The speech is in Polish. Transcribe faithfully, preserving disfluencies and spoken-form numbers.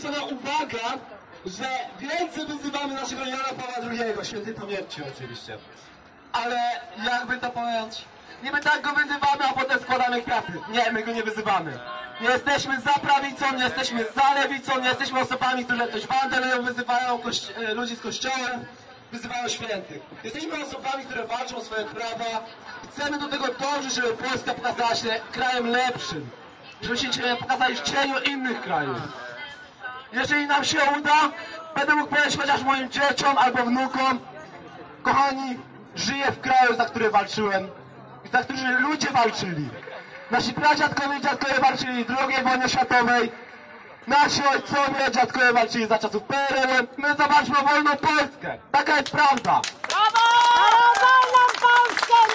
zwrócona uwaga, że więcej wyzywamy naszego Jana Pawła drugiego, świętej pamięci oczywiście. Ale jakby to powiedzieć, niby tak go wyzywamy, a potem składamy kwiaty. Nie, my go nie wyzywamy. Nie jesteśmy za prawicą, nie jesteśmy za lewicą, nie jesteśmy osobami, które coś wandelują, wyzywają ludzi z kościołem, wyzywają świętych. Jesteśmy osobami, które walczą o swoje prawa. Chcemy do tego dążyć, żeby Polska pokazała się krajem lepszym. Żebyśmy się pokazali w cieniu innych krajów. Jeżeli nam się uda, będę mógł powiedzieć chociaż moim dzieciom albo wnukom: kochani, żyję w kraju, za który walczyłem i za który ludzie walczyli. Nasi pradziadkowie i dziadkowie walczyli w drugiej wojnie światowej. Nasi ojcowie i dziadkowie walczyli za czasów P R L-u. My zawalczmy o wolną Polskę. Taka jest prawda. Brawo! Wolną Polskę!